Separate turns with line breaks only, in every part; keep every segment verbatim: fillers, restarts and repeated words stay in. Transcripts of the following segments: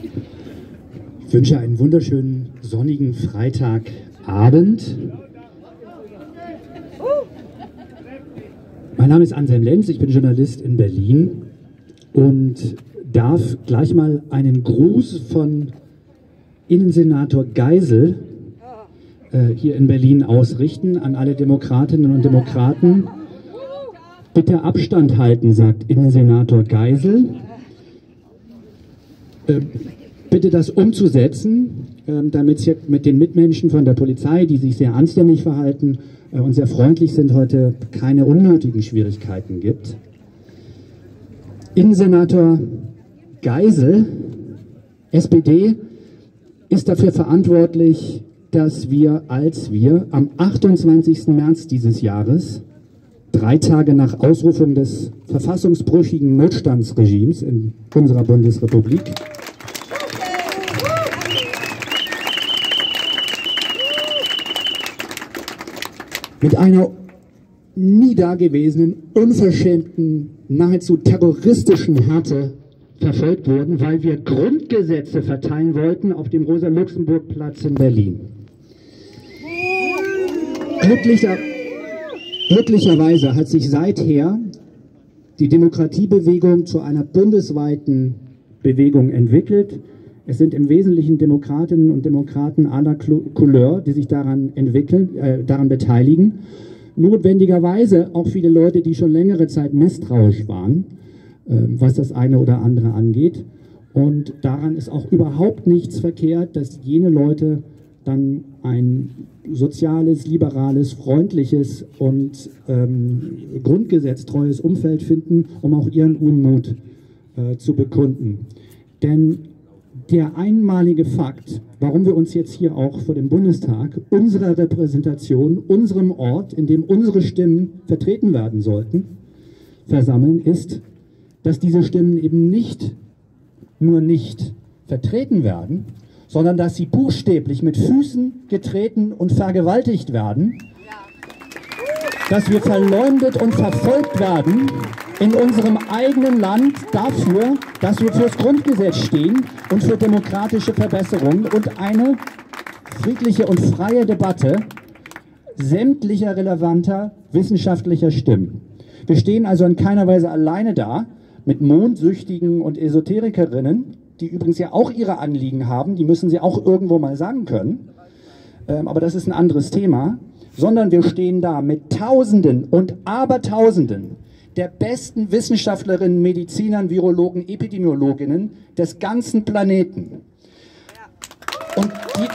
Ich wünsche einen wunderschönen sonnigen Freitagabend. Mein Name ist Anselm Lenz, ich bin Journalist in Berlin und darf gleich mal einen Gruß von Innensenator Geisel äh, hier in Berlin ausrichten an alle Demokratinnen und Demokraten. Bitte Abstand halten, sagt Innensenator Geisel. Äh, bitte das umzusetzen, äh, damit es hier mit den Mitmenschen von der Polizei, die sich sehr anständig verhalten äh, und sehr freundlich sind, heute keine unnötigen Schwierigkeiten gibt. Innensenator Geisel, S P D, ist dafür verantwortlich, dass wir, als wir am achtundzwanzigsten März dieses Jahres, drei Tage nach Ausrufung des verfassungsbrüchigen Notstandsregimes in unserer Bundesrepublik, mit einer nie dagewesenen, unverschämten, nahezu terroristischen Härte verfolgt wurden, weil wir Grundgesetze verteilen wollten auf dem Rosa-Luxemburg-Platz in Berlin. Glücklicher, glücklicherweise hat sich seither die Demokratiebewegung zu einer bundesweiten Bewegung entwickelt. Es sind im Wesentlichen Demokratinnen und Demokraten aller Couleur, die sich daran entwickeln, äh, daran beteiligen. Notwendigerweise auch viele Leute, die schon längere Zeit misstrauisch waren, äh, was das eine oder andere angeht. Und daran ist auch überhaupt nichts verkehrt, dass jene Leute dann ein soziales, liberales, freundliches und ähm, grundgesetztreues Umfeld finden, um auch ihren Unmut äh, zu bekunden. Denn der einmalige Fakt, warum wir uns jetzt hier auch vor dem Bundestag, unserer Repräsentation, unserem Ort, in dem unsere Stimmen vertreten werden sollten, versammeln, ist, dass diese Stimmen eben nicht nur nicht vertreten werden, sondern dass sie buchstäblich mit Füßen getreten und vergewaltigt werden, dass wir verleumdet und verfolgt werden in unserem eigenen Land dafür, dass wir fürs Grundgesetz stehen und für demokratische Verbesserungen und eine friedliche und freie Debatte sämtlicher relevanter wissenschaftlicher Stimmen. Wir stehen also in keiner Weise alleine da mit Mondsüchtigen und Esoterikerinnen, die übrigens ja auch ihre Anliegen haben, die müssen sie auch irgendwo mal sagen können, ähm, aber das ist ein anderes Thema, sondern wir stehen da mit Tausenden und Abertausenden der besten Wissenschaftlerinnen, Medizinern, Virologen, Epidemiologinnen des ganzen Planeten. Und die,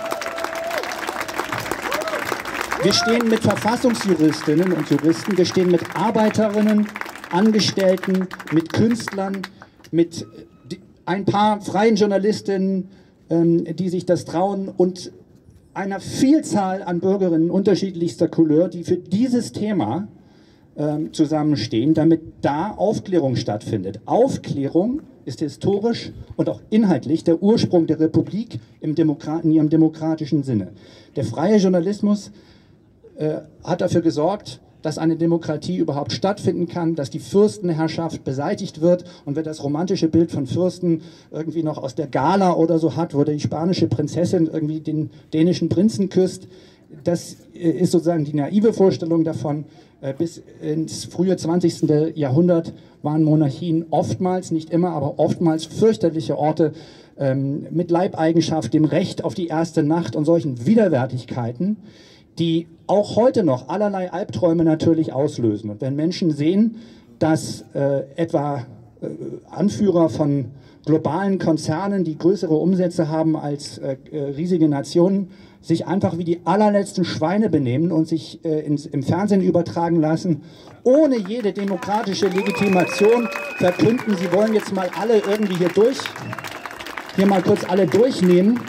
wir stehen mit Verfassungsjuristinnen und Juristen, wir stehen mit Arbeiterinnen, Angestellten, mit Künstlern, mit ein paar freien Journalistinnen, ähm, die sich das trauen und einer Vielzahl an Bürgerinnen unterschiedlichster Couleur, die für dieses Thema ähm, zusammenstehen, damit da Aufklärung stattfindet. Aufklärung ist historisch und auch inhaltlich der Ursprung der Republik im Demokrat- in ihrem demokratischen Sinne. Der freie Journalismus äh, hat dafür gesorgt, dass eine Demokratie überhaupt stattfinden kann, dass die Fürstenherrschaft beseitigt wird. Und wer das romantische Bild von Fürsten irgendwie noch aus der Gala oder so hat, wo die spanische Prinzessin irgendwie den dänischen Prinzen küsst, das ist sozusagen die naive Vorstellung davon. Bis ins frühe zwanzigste Jahrhundert waren Monarchien oftmals, nicht immer, aber oftmals fürchterliche Orte ähm, mit Leibeigenschaft, dem Recht auf die erste Nacht und solchen Widerwärtigkeiten, die auch heute noch allerlei Albträume natürlich auslösen. Und wenn Menschen sehen, dass äh, etwa äh, Anführer von globalen Konzernen, die größere Umsätze haben als äh, riesige Nationen, sich einfach wie die allerletzten Schweine benehmen und sich äh, ins, im Fernsehen übertragen lassen, ohne jede demokratische Legitimation verkünden, sie wollen jetzt mal alle irgendwie hier durch, hier mal kurz alle durchnehmen.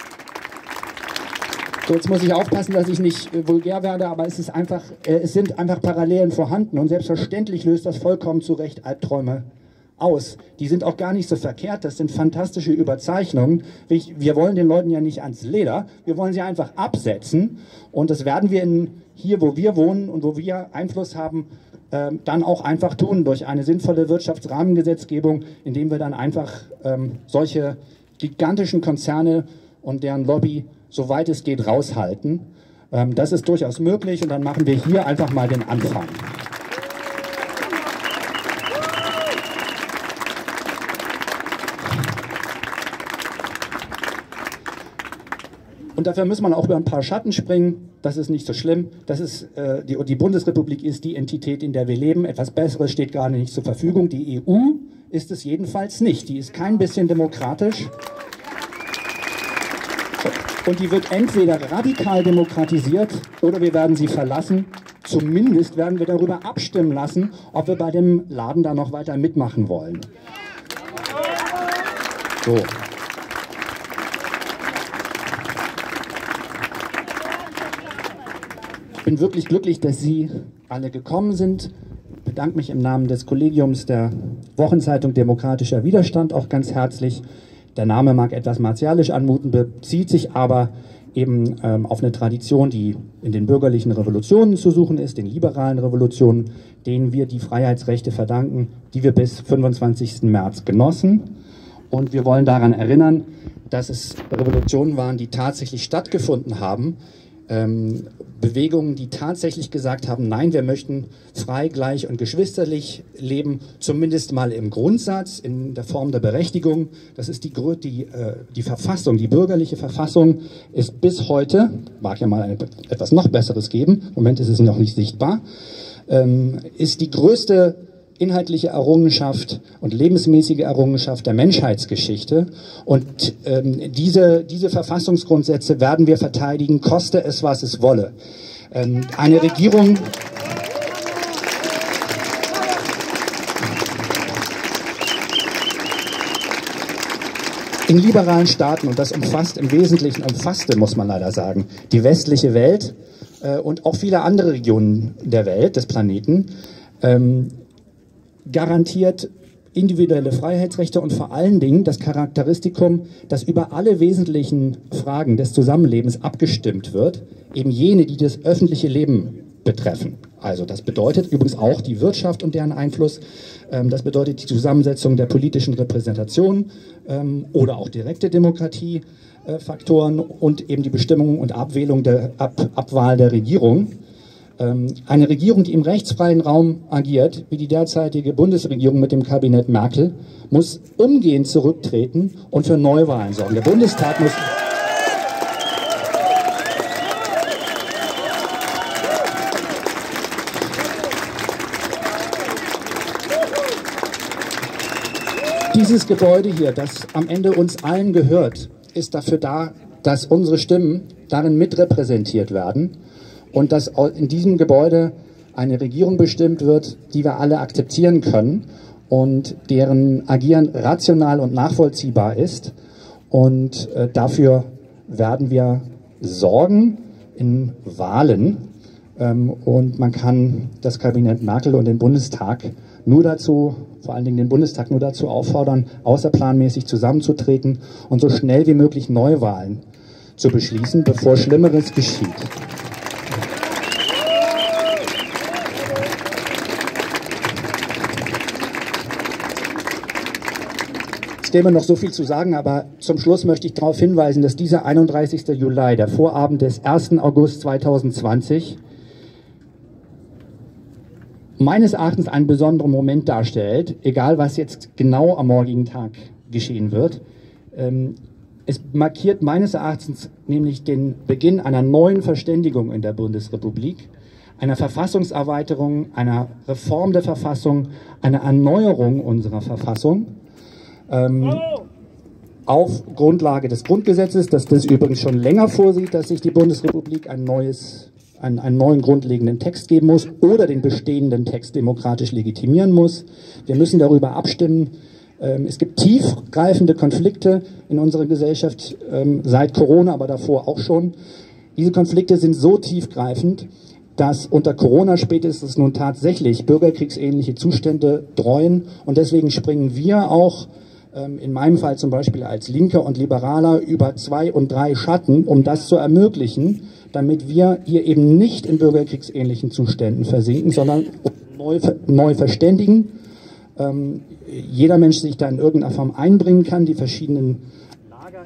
So, jetzt muss ich aufpassen, dass ich nicht äh, vulgär werde, aber es ist einfach, äh, es sind einfach Parallelen vorhanden und selbstverständlich löst das vollkommen zu Recht Albträume aus. Die sind auch gar nicht so verkehrt, das sind fantastische Überzeichnungen. Wir, wir wollen den Leuten ja nicht ans Leder, wir wollen sie einfach absetzen und das werden wir in, hier, wo wir wohnen und wo wir Einfluss haben, äh, dann auch einfach tun durch eine sinnvolle Wirtschaftsrahmengesetzgebung, indem wir dann einfach ähm, solche gigantischen Konzerne und deren Lobby, soweit es geht, raushalten. Ähm, das ist durchaus möglich und dann machen wir hier einfach mal den Anfang. Und dafür muss man auch über ein paar Schatten springen. Das ist nicht so schlimm. Das ist, äh, die, die Bundesrepublik ist die Entität, in der wir leben. Etwas Besseres steht gerade nicht zur Verfügung. Die E U ist es jedenfalls nicht. Die ist kein bisschen demokratisch. Und die wird entweder radikal demokratisiert oder wir werden sie verlassen. Zumindest werden wir darüber abstimmen lassen, ob wir bei dem Laden da noch weiter mitmachen wollen. So. Ich bin wirklich glücklich, dass Sie alle gekommen sind. Ich bedanke mich im Namen des Kollegiums der Wochenzeitung Demokratischer Widerstand auch ganz herzlich. Der Name mag etwas martialisch anmuten, bezieht sich aber eben ähm, auf eine Tradition, die in den bürgerlichen Revolutionen zu suchen ist, den liberalen Revolutionen, denen wir die Freiheitsrechte verdanken, die wir bis fünfundzwanzigsten März genossen. Und wir wollen daran erinnern, dass es Revolutionen waren, die tatsächlich stattgefunden haben, ähm, Bewegungen, die tatsächlich gesagt haben, nein, wir möchten frei, gleich und geschwisterlich leben, zumindest mal im Grundsatz, in der Form der Berechtigung. Das ist die, die, äh, die Verfassung, die bürgerliche Verfassung ist bis heute, mag ja mal ein, etwas noch Besseres geben, im Moment ist es noch nicht sichtbar, ähm, ist die größte inhaltliche Errungenschaft und lebensmäßige Errungenschaft der Menschheitsgeschichte. Und ähm, diese, diese Verfassungsgrundsätze werden wir verteidigen, koste es, was es wolle. Ähm, eine Regierung... In liberalen Staaten, und das umfasst im Wesentlichen, umfasste, muss man leider sagen, die westliche Welt äh, und auch viele andere Regionen der Welt, des Planeten, ähm, garantiert individuelle Freiheitsrechte und vor allen Dingen das Charakteristikum, dass über alle wesentlichen Fragen des Zusammenlebens abgestimmt wird, eben jene, die das öffentliche Leben betreffen. Also das bedeutet übrigens auch die Wirtschaft und deren Einfluss, ähm, das bedeutet die Zusammensetzung der politischen Repräsentation ähm, oder auch direkte Demokratiefaktoren äh, und eben die Bestimmung und Abwählung der Ab Abwahl der Regierung. Eine Regierung, die im rechtsfreien Raum agiert, wie die derzeitige Bundesregierung mit dem Kabinett Merkel, muss umgehend zurücktreten und für Neuwahlen sorgen. Der Bundestag muss... Dieses Gebäude hier, das am Ende uns allen gehört, ist dafür da, dass unsere Stimmen darin mitrepräsentiert werden. Und dass in diesem Gebäude eine Regierung bestimmt wird, die wir alle akzeptieren können und deren Agieren rational und nachvollziehbar ist. Und äh, dafür werden wir sorgen in Wahlen. Ähm, und man kann das Kabinett Merkel und den Bundestag nur dazu, vor allen Dingen den Bundestag nur dazu auffordern, außerplanmäßig zusammenzutreten und so schnell wie möglich Neuwahlen zu beschließen, bevor Schlimmeres geschieht. Es gäbe noch so viel zu sagen, aber zum Schluss möchte ich darauf hinweisen, dass dieser einunddreißigste Juli, der Vorabend des ersten August zweitausendzwanzig, meines Erachtens einen besonderen Moment darstellt, egal was jetzt genau am morgigen Tag geschehen wird. Es markiert meines Erachtens nämlich den Beginn einer neuen Verständigung in der Bundesrepublik, einer Verfassungserweiterung, einer Reform der Verfassung, einer Erneuerung unserer Verfassung. Ähm, auf Grundlage des Grundgesetzes, das das übrigens schon länger vorsieht, dass sich die Bundesrepublik ein neues, ein, einen neuen grundlegenden Text geben muss oder den bestehenden Text demokratisch legitimieren muss. Wir müssen darüber abstimmen. Ähm, es gibt tiefgreifende Konflikte in unserer Gesellschaft, ähm, seit Corona, aber davor auch schon. Diese Konflikte sind so tiefgreifend, dass unter Corona spätestens nun tatsächlich bürgerkriegsähnliche Zustände dreuen. Und deswegen springen wir auch in meinem Fall zum Beispiel als Linker und Liberaler über zwei und drei Schatten, um das zu ermöglichen, damit wir hier eben nicht in bürgerkriegsähnlichen Zuständen versinken, sondern neu, neu verständigen. Ähm, jeder Mensch sich da in irgendeiner Form einbringen kann, die verschiedenen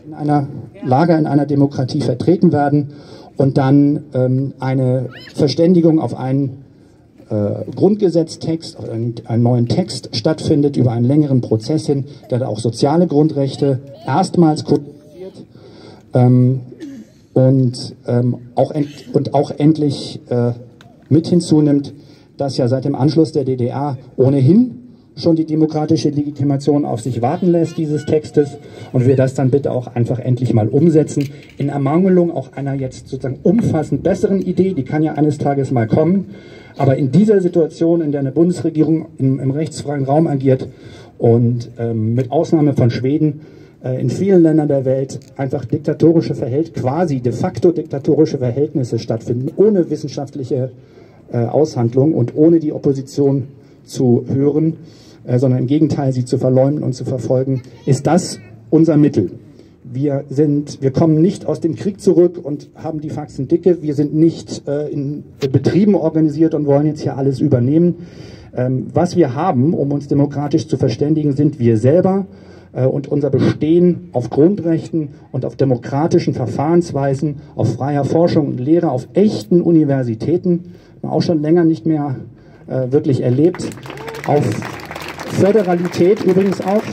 in einer Lager in einer Demokratie vertreten werden und dann ähm, eine Verständigung auf einen äh, Grundgesetztext, auf einen, einen neuen Text stattfindet über einen längeren Prozess hin, der da auch soziale Grundrechte erstmals kodifiziert ähm, und, ähm, auch ent, und auch endlich äh, mit hinzunimmt, dass ja seit dem Anschluss der D D R ohnehin schon die demokratische Legitimation auf sich warten lässt, dieses Textes, und wir das dann bitte auch einfach endlich mal umsetzen, in Ermangelung auch einer jetzt sozusagen umfassend besseren Idee, die kann ja eines Tages mal kommen, aber in dieser Situation, in der eine Bundesregierung im, im rechtsfreien Raum agiert und ähm, mit Ausnahme von Schweden äh, in vielen Ländern der Welt einfach diktatorische Verhältnisse, quasi de facto diktatorische Verhältnisse stattfinden, ohne wissenschaftliche äh, Aushandlung und ohne die Opposition zu hören, äh, sondern im Gegenteil sie zu verleumden und zu verfolgen, ist das unser Mittel. Wir sind, wir kommen nicht aus dem Krieg zurück und haben die Faxen dicke. Wir sind nicht äh, in Betrieben organisiert und wollen jetzt hier alles übernehmen. Ähm, was wir haben, um uns demokratisch zu verständigen, sind wir selber äh, und unser Bestehen auf Grundrechten und auf demokratischen Verfahrensweisen, auf freier Forschung und Lehre, auf echten Universitäten, auch schon länger nicht mehr äh, wirklich erlebt, auf Föderalität übrigens auch,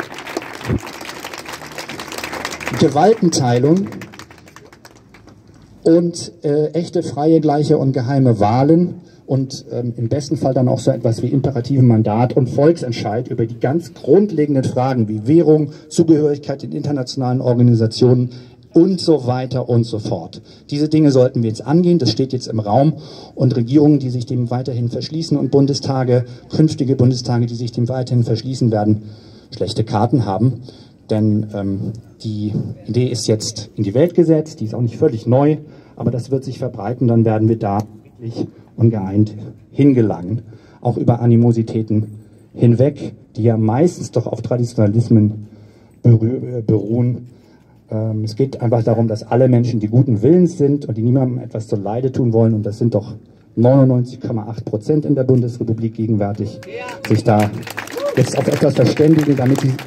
Gewaltenteilung und äh, echte, freie, gleiche und geheime Wahlen und ähm, im besten Fall dann auch so etwas wie imperativen Mandat und Volksentscheid über die ganz grundlegenden Fragen wie Währung, Zugehörigkeit in internationalen Organisationen und so weiter und so fort. Diese Dinge sollten wir jetzt angehen, das steht jetzt im Raum, und Regierungen, die sich dem weiterhin verschließen und Bundestage, künftige Bundestage, die sich dem weiterhin verschließen werden, schlechte Karten haben. Denn ähm, die Idee ist jetzt in die Welt gesetzt, die ist auch nicht völlig neu, aber das wird sich verbreiten, dann werden wir da friedlich und geeint hingelangen, auch über Animositäten hinweg, die ja meistens doch auf Traditionalismen beruhen. Ähm, es geht einfach darum, dass alle Menschen die guten Willens sind und die niemandem etwas zu Leide tun wollen, und das sind doch neunundneunzig Komma acht Prozent in der Bundesrepublik gegenwärtig, sich da jetzt auf etwas verständigen, damit sie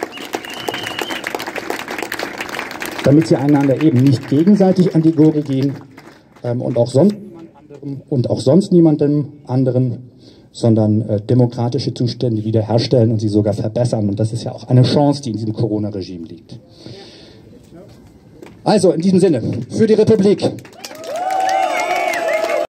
damit sie einander eben nicht gegenseitig an die Gurgel gehen ähm, und, auch sonst anderem, und auch sonst niemandem anderen, sondern äh, demokratische Zustände wiederherstellen und sie sogar verbessern. Und das ist ja auch eine Chance, die in diesem Corona-Regime liegt. Also in diesem Sinne, für die Republik.